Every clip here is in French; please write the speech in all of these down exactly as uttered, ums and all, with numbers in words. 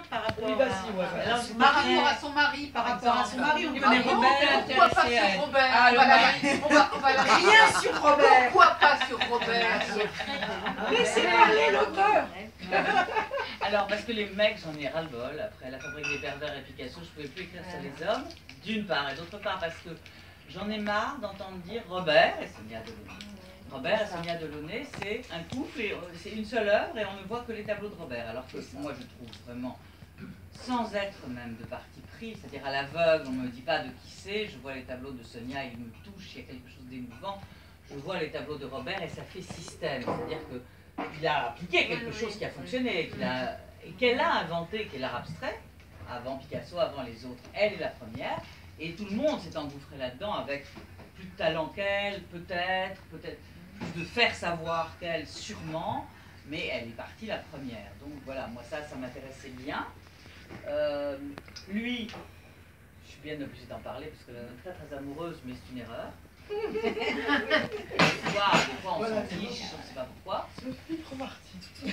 par rapport oui, à... vas-y, ouais, ouais. Alors, Par rapport à son mari, par rapport à exemple. son mari, on Ah connaît bon, Robert, pourquoi pas intéressé à sur elle. Robert? Ah, On le va la- mari. on va- on va la- Rien sur Robert. Pourquoi pas sur Robert? Laissez parler l'auteur. Alors, parce que les mecs, j'en ai ras-le-bol. Après La Fabrique des pervers et Picasso, je ne pouvais plus écrire sur les hommes, d'une part, et d'autre part, parce que j'en ai marre d'entendre dire Robert et Sonia Delaunay. Robert et Sonia Delaunay, c'est un couple, et c'est une seule œuvre, et on ne voit que les tableaux de Robert. Alors que moi, je trouve vraiment, sans être même de parti pris, c'est-à-dire à l'aveugle, on ne me dit pas de qui c'est, je vois les tableaux de Sonia, ils me touchent, il y a quelque chose d'émouvant. Je vois les tableaux de Robert et ça fait système, c'est-à-dire que il a appliqué quelque chose qui a fonctionné, qu'il a, et qu'elle a inventé, qui est l'art abstrait, avant Picasso, avant les autres. Elle est la première, et tout le monde s'est engouffré là-dedans avec plus de talent qu'elle, peut-être, peut-être plus de faire savoir qu'elle, sûrement, mais elle est partie la première. Donc voilà, moi ça, ça m'intéressait bien. Euh, lui, je suis bien obligée d'en parler parce que la très très amoureuse, mais c'est une erreur. Des fois, des fois on Voilà, s'en fiche, on ne sait pas pourquoi. Sophie Cromarty.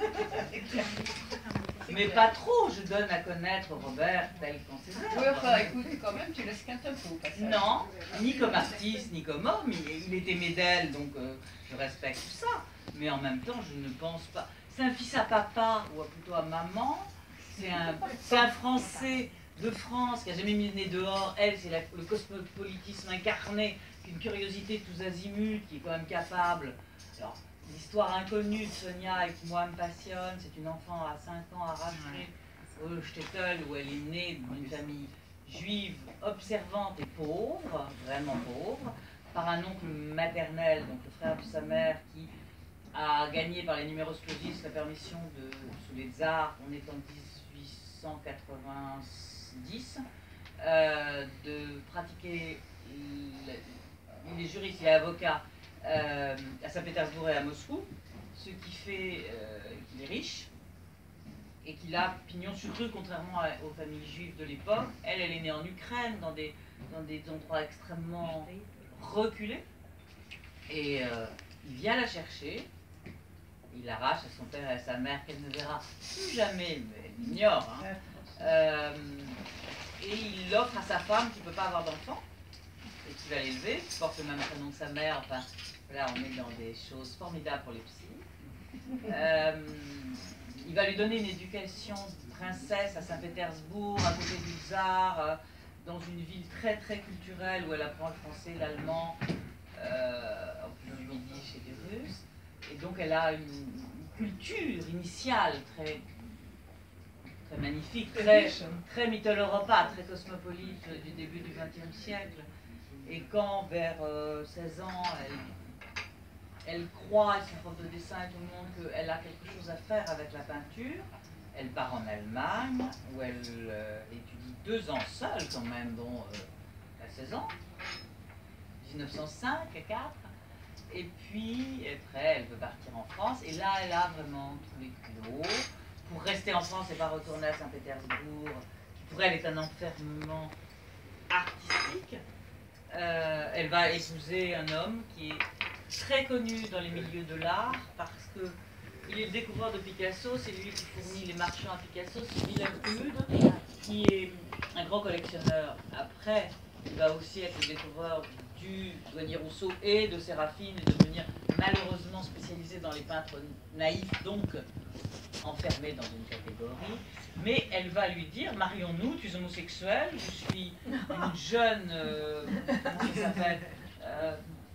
Mais pas trop, je donne à connaître Robert tel qu'on sait. Oui, enfin, écoute, quand même, tu laisses qu'un tempo au passage. Non, ni comme artiste, ni comme homme, il, il est aimé d'elle, donc euh, je respecte tout ça. Mais en même temps, je ne pense pas... C'est un fils à papa, ou plutôt à maman. C'est un, c'est un Français de France qui n'a jamais mis le nez dehors. Elle, c'est la- le cosmopolitisme incarné, une curiosité tous azimuts, qui est quand même capable... Alors, l'histoire inconnue de Sonia et qui, moi, me passionne, c'est une enfant à cinq ans arrachée au Shtetl, où elle est née d'une famille juive observante et pauvre, vraiment pauvre, par un oncle maternel, donc le frère de sa mère, qui a gagné par les numéros clausus la permission de, sous les tsars, on est en dix-huit cent quatre-vingt-dix, euh, de pratiquer, le, il est juriste, il est avocat, euh, à Saint-Pétersbourg et à Moscou, ce qui fait euh, qu'il est riche, et qu'il a pignon sur rue, contrairement à- aux familles juives de l'époque. Elle, elle est née en Ukraine, dans des, dans des endroits extrêmement reculés. Et euh, il vient la chercher, il l'arrache à son père et à sa mère, qu'elle ne verra plus jamais, mais elle l'ignore. Hein. Euh, et il l'offre à sa femme qui ne peut pas avoir d'enfant, et qui va l'élever, qui porte le même prénom que sa mère. Enfin, là, on est dans des choses formidables pour les psys. Euh, Il va lui donner une éducation de princesse à Saint-Pétersbourg, à côté du tsar, euh, dans une ville très très culturelle où elle apprend le français, l'allemand, euh, en plus du midi chez les Russes. Et donc elle a une, une culture initiale très, très magnifique, très, très Mitteleuropa, très cosmopolite euh, du début du vingtième siècle. Et quand vers euh, seize ans, elle Elle croit, et son prof de dessin et tout le monde, qu'elle a quelque chose à faire avec la peinture. Elle part en Allemagne, où elle euh, étudie deux ans seule quand même, dont euh, à seize ans, mille neuf cent cinq à quatre. Et puis, après, elle veut partir en France, et là, elle a vraiment tous les kilos pour rester en France et pas retourner à Saint-Pétersbourg, qui pour elle est un enfermement artistique. Euh, elle va épouser un homme qui est très connu dans les milieux de l'art parce que il est le découvreur de Picasso, c'est lui qui fournit les marchands à Picasso, c'est Willem Hude, qui est un grand collectionneur. Après, il va aussi être le découvreur du douanier Rousseau et de Séraphine et devenir malheureusement spécialisé dans les peintres naïfs, donc enfermé dans une catégorie. Mais elle va lui dire, marions-nous, tu es homosexuel, je suis une jeune, euh, comment ça s'appelle, euh,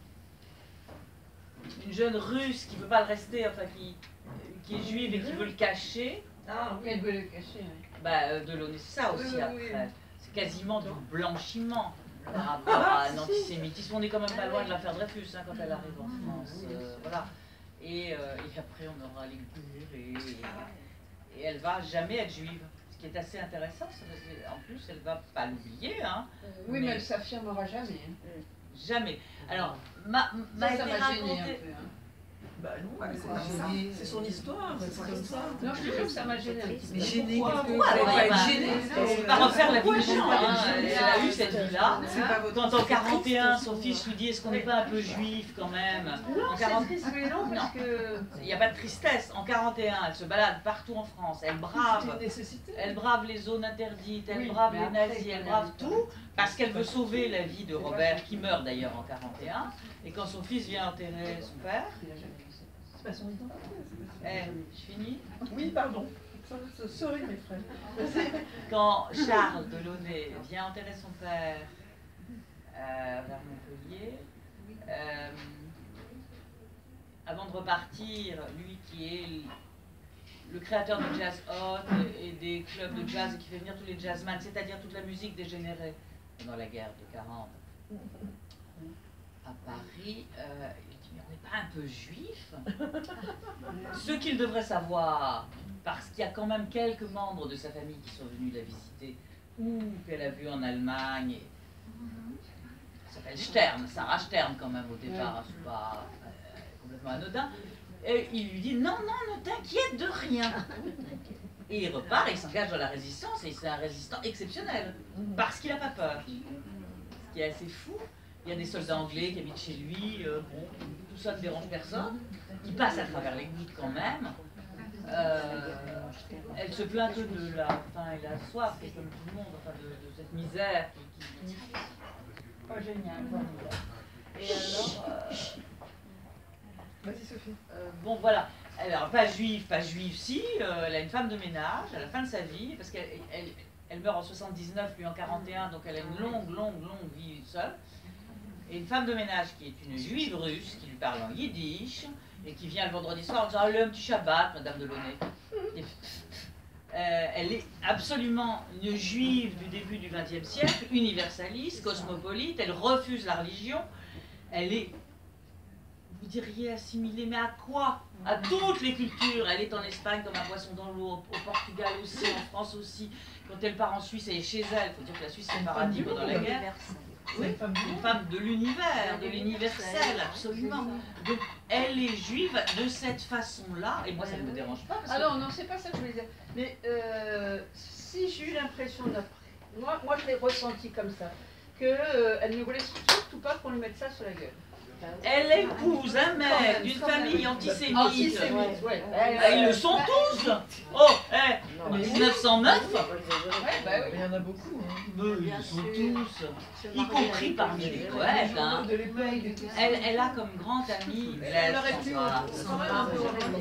une jeune russe qui ne veut pas le rester, enfin qui, qui est juive et qui veut le cacher. Ah, oui, elle veut le cacher. Oui. Bah, euh, Delaunay, c'est ça aussi Oui, oui, après. oui. C'est quasiment du blanchiment par rapport à un antisémitisme. On est quand même pas loin de l'affaire Dreyfus hein, quand elle arrive en France. Euh, voilà. Et, euh, et après, on aura les cours et, et, et elle va jamais être juive. Ce qui est assez intéressant, c'est parce qu'en plus, elle va pas l'oublier. Hein, Oui, mais, mais elle s'affirmera jamais. Hein. jamais. Alors, m'a Ça, m'a ça été m'a gêné un raconté. peu. Hein. Bah non, Ouais, mais c'est c'est pas gêné. C'est son histoire, c'est comme ça. Non, je te jure que ça m'a gêné un petit peu. Mais gêné, Pourquoi qu'est-ce que- Pourquoi vous alors, allez il pas va- être gêné? On peut pas refaire la vie des gens, hein. gêné. Elle a eu cette vie-là. C'est pas votre Quand en quarante et un, son fils lui dit est-ce qu'on n'est pas un peu juif quand même? Non, En c'est quarante triste, mais non, parce que... Il n'y a pas de tristesse. En quarante et un, elle se balade partout en France. Elle C'est brave. une nécessité. Elle brave les zones interdites, elle Oui, brave mais les après, nazis, elle elle brave a- tout, parce qu'elle veut sauver la vie de Robert, qui meurt d'ailleurs en quarante et un. Et quand son fils vient enterrer son père, Il a jamais vu ça. C'est pas son identité. c'est pas son- eh, je finis. Oui, pardon. So- so- Sorry, mes frères. Quand Charles Delaunay vient enterrer son père euh, vers Montpellier, euh, avant de repartir, lui qui est le créateur de Jazz Hot et des clubs de jazz et qui fait venir tous les jazzmen, c'est-à-dire toute la musique dégénérée pendant la guerre de quarante, à Paris, euh, il dit mais on n'est pas un peu juif? Ce qu'il devrait savoir, parce qu'il y a quand même quelques membres de sa famille qui sont venus la visiter ou qu'elle a vu en Allemagne. Et... Ça s'appelle Stern, Sarah Stern quand même au départ, hein, c'est pas euh, complètement anodin. Et il lui dit non, non, ne t'inquiète de rien. Et il repart et il s'engage dans la résistance et c'est un résistant exceptionnel parce qu'il n'a pas peur. Ce qui est assez fou. Il y a des soldats anglais qui habitent chez lui, euh, bon, tout ça ne dérange personne. Il passe à travers les gouttes quand même. Euh, elle se plaint que de la faim et la soif, et comme tout le monde, enfin de, de cette misère qui, qui... Oh, génial, formidable. Et alors, euh, Vas-y, Sophie. euh, bon voilà, alors pas juive, pas juive, si, euh, elle a une femme de ménage à la fin de sa vie, parce qu'elle elle, elle meurt en soixante-dix-neuf, lui en quarante et un, donc elle a une longue, longue, longue vie seule. Et une femme de ménage qui est une juive russe, qui lui parle en yiddish, et qui vient le vendredi soir en disant « Allez, un petit Shabbat, Madame Delaunay ». Euh, elle est absolument une juive du début du vingtième siècle, universaliste, cosmopolite, elle refuse la religion, elle est, vous diriez assimilée, mais à quoi? À toutes les cultures. Elle est en Espagne comme un poisson dans l'eau, au Portugal aussi, en France aussi. Quand elle part en Suisse, elle est chez elle. Il faut dire que la Suisse c'est un paradis pendant la guerre. Oui, une femme du une monde. femme de l'univers, de l'universel, absolument. Donc elle est juive de cette façon-là, et moi ça ne me dérange pas. Parce Ah que- non, non, c'est pas ça que je voulais dire. Mais euh, si j'ai eu l'impression d'après, moi, moi je l'ai ressenti comme ça, qu'elle euh, ne voulait surtout pas qu'on lui mette ça sur la gueule. Elle épouse un mec Quand même, d'une quand même. famille antisémite. Antisémite, ouais. Ah, ils le sont tous. Oh, eh, en mille neuf cent neuf, Ouais, bah oui. Il y en a beaucoup. Hein. mais ils le sont tous, y compris parmi les poètes. Les Hein. journaux de l'époque et tout ça. Elle, elle a comme grande amie Elle Blaise aurait pu François. quand même un peu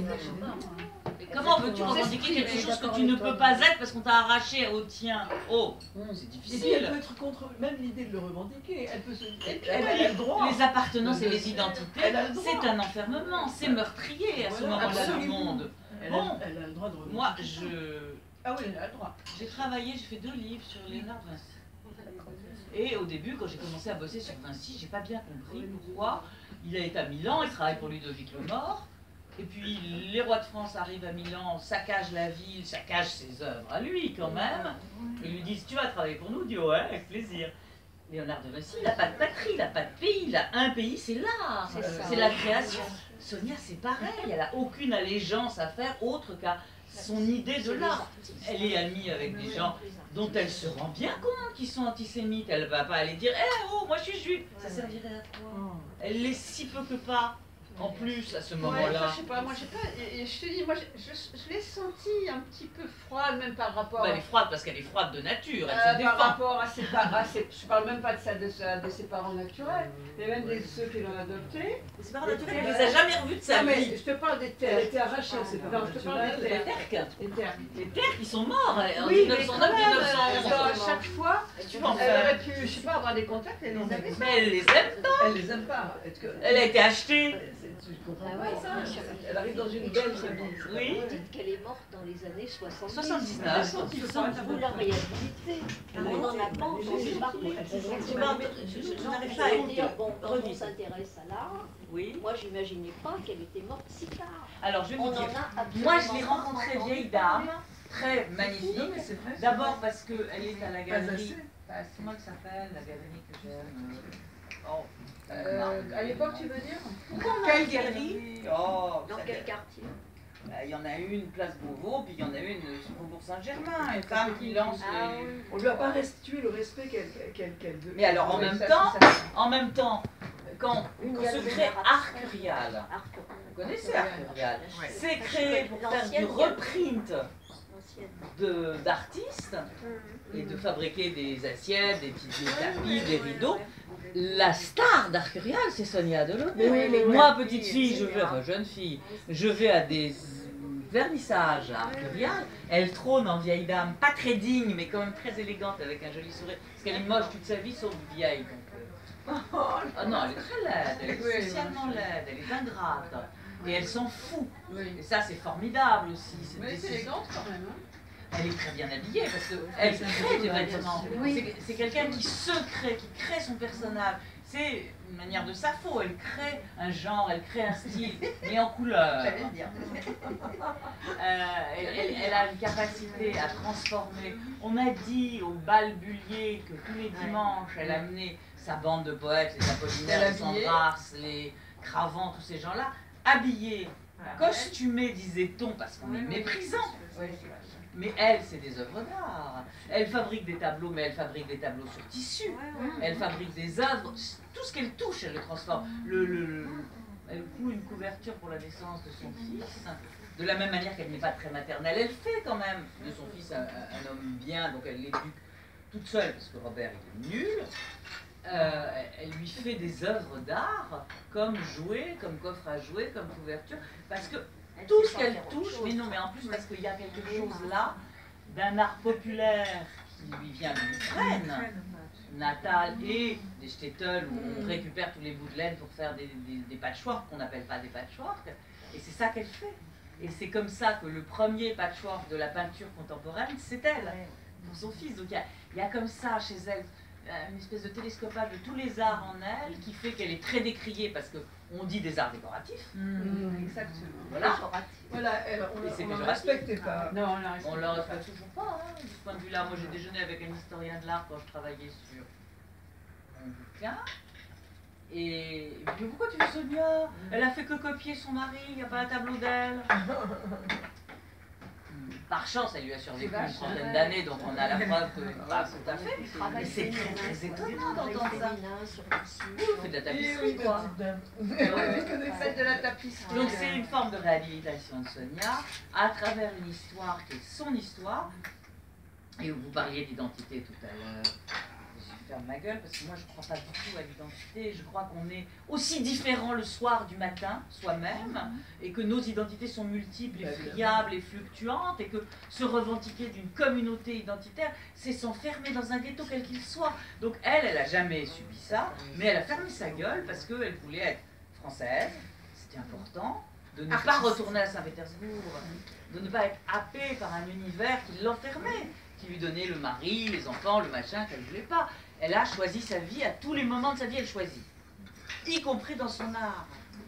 Mais comment veux-tu revendiquer quelque chose que tu ne peux pas être parce qu'on t'a arraché au tien? Oh, c'est Et puis elle difficile. peut être contre même l'idée de le revendiquer. Elle peut se. Elle, Et elle, puis, a le droit. les appartenances et les identités, Elle a le droit. c'est un enfermement, c'est meurtrier à ce Voilà, moment-là du absolument. monde. Elle, Bon. a, elle a le droit de revendiquer. Moi, je, Ah oui, elle a le droit. j'ai travaillé, j'ai fait deux livres sur Léonard de Vinci. Et au début, quand j'ai commencé à bosser sur Vinci, j'ai pas bien compris pourquoi il a été à Milan, il travaille pour Ludovic le Mort. Et puis les rois de France arrivent à Milan, saccagent la ville, saccagent ses œuvres à lui quand même. Et lui disent tu vas travailler pour nous, il dit ouais, avec plaisir. Léonard de Vinci, il n'a pas de patrie, il n'a pas de pays, il a un pays, c'est l'art, C'est ça. c'est la création. Sonia, c'est pareil, elle n'a aucune allégeance à faire autre qu'à son idée de l'art. Elle est amie avec des gens dont elle se rend bien compte qu'ils sont antisémites. Elle ne va pas aller dire eh oh, moi je suis juive. Ça servirait à quoi? Elle l'est si peu que pas. En plus, à ce Ouais, moment-là. je sais pas, moi j'ai pas. Et, et je te dis, moi je, je, je l'ai senti un petit peu froide, même par rapport Bah, à. elle est froide parce qu'elle est froide de nature, elle Euh, se par défend. rapport à ses parents, je parle même pas de ça, de, sa- de ses parents naturels, mais même de ceux qui l'ont adopté. C'est pas naturel, elle les a jamais revus de sa Non mais vie. je te parle des Elle terres. a été arrachée, c'est pas Non, je te parle des Les terres. Terres, Des terres. les Terres qui sont morts en Oui, mais mille neuf cent quand neuf même, mille neuf cent euh, onze. dans chaque fois, Tu peux en elle faire. aurait pu, je sais pas, avoir des contacts, elle les avait. Mais elle les aime pas. Elle les aime pas. Est-ce que- Elle a été achetée. C'est- Tu comprends Ah pas ouais, ça? bien sûr. Elle arrive dans une belle famille. Oui. Vous dites qu'elle est morte dans les années soixante-dix. soixante-dix-neuf. Vous la réhabilitez. On n'en a pas entendu parler. Tu m'as- je- je- je n'arrive pas à Je veux écouter. dire, bon, quand on Redis. s'intéresse à l'art, Oui. moi j'imaginais pas qu'elle était morte si tard. Alors je vais On vous en dire. a absolument Moi je l'ai pas rencontrée entendu vieille parler. dame, très magnifique. Non, mais c'est vrai. D'abord parce qu'elle est à la Pas galerie. assez. Comment elle s'appelle la galerie que j'aime? Oh. Euh, à l'époque, tu veux dire? Quelle galerie? Oh, Dans ça- quel quartier? Bah, il y en a une place Beauvau, puis il y en a une sur Faubourg Saint-Germain, une femme qui lance Ah les... oui. On ne lui a pas restitué le respect qu'elle qu'elle qu'elle devait. Mais alors en Oui, même ça, temps, c'est ça. en même temps, quand Une on se galerie crée d'art Arcurial, Arcurial. vous connaissez Arcurial, Ouais. c'est créé pour faire du L'ancienne reprint L'ancienne. de- d'artistes et de fabriquer des assiettes, des petits des tapis, des rideaux. La star d'Arcurial, c'est Sonia Delaunay. Mais oui, mais oui. Moi, petite fille, je vais, enfin jeune fille, je vais à des vernissages à Arcurial. Elle trône en vieille dame, pas très digne, mais quand même très élégante, avec un joli sourire. Parce qu'elle est moche toute sa vie, sauf vieille. Donc, euh. Ah non, elle est très laide, elle est Oui, spécialement laide, elle est ingrate. Et elle s'en fout. Oui. Et ça, c'est formidable aussi. cette Mais c'est décision. élégante quand même. Hein. Elle est très bien habillée parce qu'elle crée des vêtements. Oui. C'est- C'est quelqu'un qui se crée, qui crée son personnage. C'est une manière de Sappho. Elle crée un genre, elle crée un style, mais en couleur. J'allais dire. Euh, elle, elle- elle a une capacité à transformer. On a dit au bal Bullier que tous les dimanches, elle amenait sa bande de poètes, les Apollinaires, Elle les habillait. Sandras, les Cravant, tous ces gens-là, habillés, costumés, disait-on, parce qu'on est méprisant. Oui. Mais elle, c'est des œuvres d'art. Elle fabrique des tableaux, mais elle fabrique des tableaux sur tissu. Elle fabrique des œuvres. Tout ce qu'elle touche, elle le transforme. Le, le- le- elle coud une couverture pour la naissance de son fils. De la même manière qu'elle n'est pas très maternelle, elle fait quand même de son fils un, un- un homme bien, donc elle l'éduque toute seule, parce que Robert il est nul. Euh, elle lui fait des œuvres d'art, comme jouets, comme coffre à jouets, comme couverture, parce que tout ce qu'elle touche, mais non, mais en plus parce qu'il y a quelque chose là d'un art populaire qui lui vient de l'Ukraine, natale, et des shtetl où on récupère tous les bouts de laine pour faire des, des, des patchwork qu'on n'appelle pas des patchwork, et c'est ça qu'elle fait. Et c'est comme ça que le premier patchwork de la peinture contemporaine, c'est elle, pour son fils. Donc il y a, il y a comme ça chez elle une espèce de télescopage de tous les arts en elle qui fait qu'elle est très décriée parce qu'on dit des arts décoratifs. Mmh, exactement. Voilà. Voilà, elle, on Et c'est on ne péjoratif. respectait pas. Non, non, On leur respecte toujours pas, hein, de ce point de vue-là. Moi, j'ai déjeuné avec un historien de l'art quand je travaillais sur un bouquin. Et il me dit, pourquoi tu fais Sonia? Elle a fait que copier son mari, il n'y a pas un tableau d'elle. Par chance, elle lui a survécu une centaine d'années, donc on a la preuve que pas tout à fait. Mais c'est très, très étonnant d'entendre ça. On fait de la tapisserie, quoi. Faites de la tapisserie. Donc c'est une forme de réhabilitation de Sonia à travers une histoire qui est son histoire. Et vous parliez d'identité tout à l'heure. Je ferme ma gueule parce que moi je ne crois pas du tout à l'identité. Je crois qu'on est aussi différent le soir du matin, soi-même, et que nos identités sont multiples et friables et fluctuantes, et que se revendiquer d'une communauté identitaire, c'est s'enfermer dans un ghetto quel qu'il soit. Donc elle, elle n'a jamais subi ça, mais elle a fermé sa gueule parce qu'elle voulait être française, c'était important, de ne pas retourner à Saint-Pétersbourg, de ne pas être happée par un univers qui l'enfermait, qui lui donnait le mari, les enfants, le machin qu'elle ne voulait pas. Elle a choisi sa vie, à tous les moments de sa vie, elle choisit. Y compris dans son art.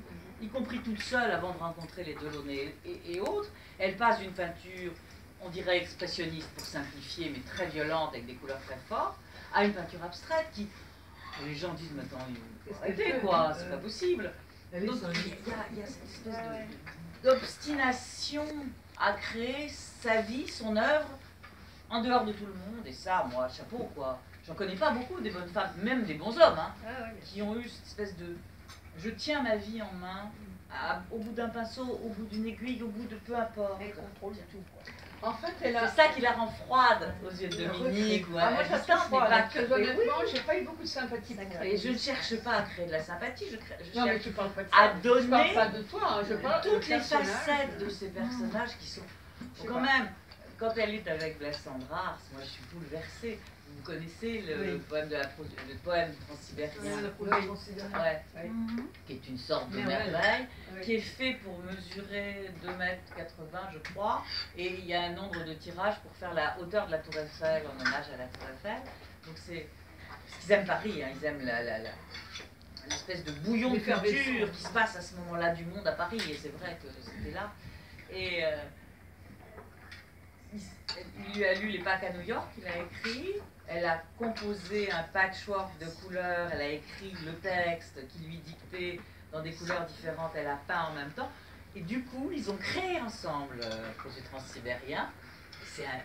Y compris toute seule avant de rencontrer les Delaunay et, et autres. Elle passe d'une peinture, on dirait expressionniste pour simplifier, mais très violente, avec des couleurs très fortes, à une peinture abstraite qui... Les gens disent, mais attends, arrêtez quoi, c'est pas possible. Donc il y, a- il y a cette espèce de- d'obstination à créer sa vie, son œuvre, en dehors de tout le monde. Et ça, moi, chapeau quoi. J'en connais pas beaucoup des bonnes femmes, même des bons hommes, hein, qui ont eu cette espèce de... Je tiens ma vie en main, à- au bout d'un pinceau, au bout d'une aiguille, au bout de peu importe. Elle contrôle tout, quoi. En fait, elle a. C'est ça qui la rend froide aux yeux de Dominique. Ou Ah, à moi, la je la distance, trouve n'est froide. pas que... Très honnêtement, j'ai pas eu beaucoup de sympathie pour elle. Et je ne cherche pas à créer de la sympathie, je, crée, je Non, mais cherche tu parles pas de ça. à Je parle donner pas de toi, hein, je parle toutes du les personnage. facettes de ces personnages qui sont... Je sais Quand pas. même, quand elle est avec Blaise Cendrars, moi je suis bouleversée. Vous connaissez le, Oui. poème de la pro- le poème du transsibérien, Oui. ouais, Oui. qui est une sorte de Merveille. merveille, Oui. qui est fait pour mesurer deux mètres quatre-vingts, je crois, et il y a un nombre de tirages pour faire la hauteur de la Tour Eiffel, en hommage à la Tour Eiffel. Donc c'est... Parce qu'ils aiment Paris, hein, ils aiment la... la, la l'espèce de bouillon de culture L'effervescence. qui se passe à ce moment-là du monde à Paris, et c'est vrai que c'était là. Et euh, il, lui a lu Les Pâques à New York, il a écrit, elle a composé un patchwork de couleurs, elle a écrit le texte qui lui dictait dans des couleurs différentes, elle a peint en même temps. Et du coup, ils ont créé ensemble euh, Projet Transsibérien. C'est un...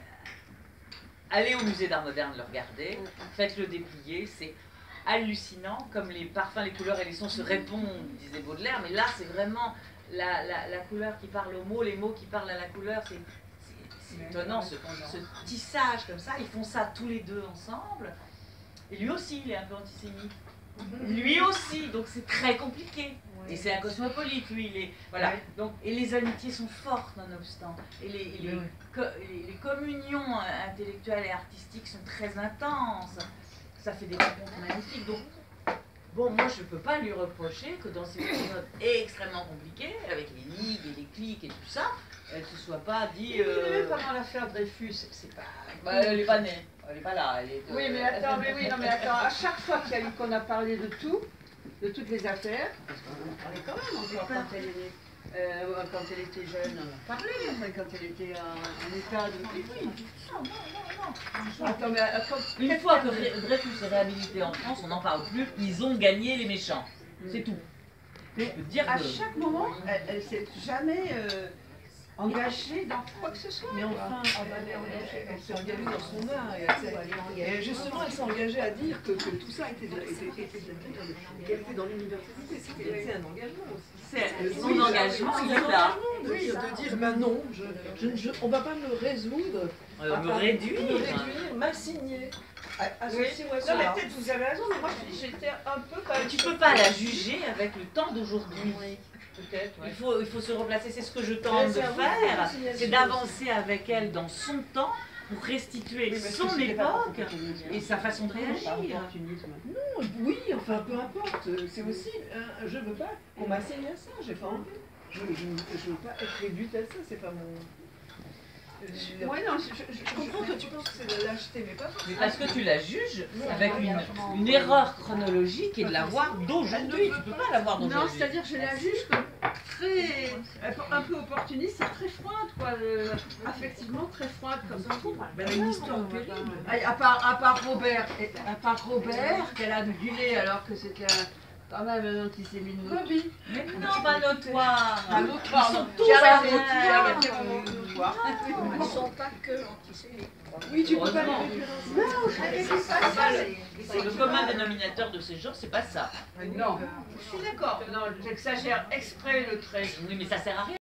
Allez au musée d'art moderne le regarder, faites-le déplier, c'est hallucinant, comme les parfums, les couleurs et les sons se répondent, disait Baudelaire, mais là c'est vraiment la, la, la couleur qui parle aux mots, les mots qui parlent à la couleur, c'est étonnant ce, ce tissage comme ça, ils font ça tous les deux ensemble, et lui aussi il est un peu antisémite, lui aussi, donc c'est très compliqué. Et c'est un cosmopolite, lui, il est, voilà. Ouais. Donc, et les amitiés sont fortes, nonobstant. Et les, et les, oui. co les, les communions intellectuelles et artistiques sont très intenses. Ça fait des rencontres magnifiques. Donc, bon, moi, je ne peux pas lui reprocher que dans ces périodes extrêmement compliquées, avec les ligues et les cliques et tout ça, elle ne se soit pas dit... Euh... pendant l'affaire Dreyfus, c'est pas... Bah, elle n'est pas née, elle n'est pas là. Elle est de... Oui, mais attends, mais oui, non, mais attends, à chaque fois qu'il y a eu qu'on a parlé de tout, de toutes les affaires, parce qu'on en parlait quand même encore quand elle, est, euh, quand elle était jeune, on en parlait, enfin, quand elle était en, en état de... Oui, oui. Non, non, non, non. Attends, mais, attends, une fois que Dreyfus est réhabilité en France, on n'en parle plus, ils ont gagné les méchants. C'est tout. Mais dire à que... chaque moment, elle, elle s'est jamais euh, engagée dans quoi que ce soit. Mais enfin, elle s'est engagée dans son art. Et, et justement, elle s'est engagée à dire que, que tout ça était, était, était, était et qu'elle était dans l'université. C'était un engagement aussi. Son oui, engagement, il est là. Oui, de dire, ben non, je, je, je, on ne va pas me résoudre, euh, me réduire, me réduire, m'assigner. À, à oui. ceci ou à non, cela. mais peut-être vous avez raison, mais moi j'étais un peu quand même... Tu peux pas la juger avec le temps d'aujourd'hui. Oui. Peut-être, ouais. il, faut, il faut se replacer, c'est ce que je tente de faire, c'est d'avancer avec elle dans son temps pour restituer oui, son époque et sa façon de réagir. Non, oui, enfin peu importe, c'est aussi, hein, je veux pas qu'on m'assigne à ça, j'ai pas envie. Je, je, je veux pas être réduite à ça, c'est pas mon... Euh, ouais, non, je, je, je comprends que tu penses que c'est de l'acheter, mais pas forcément. Mais parce que tu la juges avec une, une erreur chronologique et de la voir d'aujourd'hui. Tu peux pas la voir d'aujourd'hui. Non, c'est-à-dire je la juge comme très, un peu opportuniste, c'est très froide, quoi. Euh, affectivement très froide comme ça. Ben, une histoire terrible. À part, à part Robert, à part Robert, qu'elle a gueulé alors que c'était un... quand même un antisémite. Bobby. Mais non, pas notoire. Pas notoire. Ils sont tous arrêtés. Ils ne sont pas que antisémites. Oui, tu peux pas les réduire. Non, c'est le commun dénominateur de ces gens, c'est pas ça. Non, je suis d'accord. Non, j'exagère exprès le trait. Oui, mais ça sert à rien.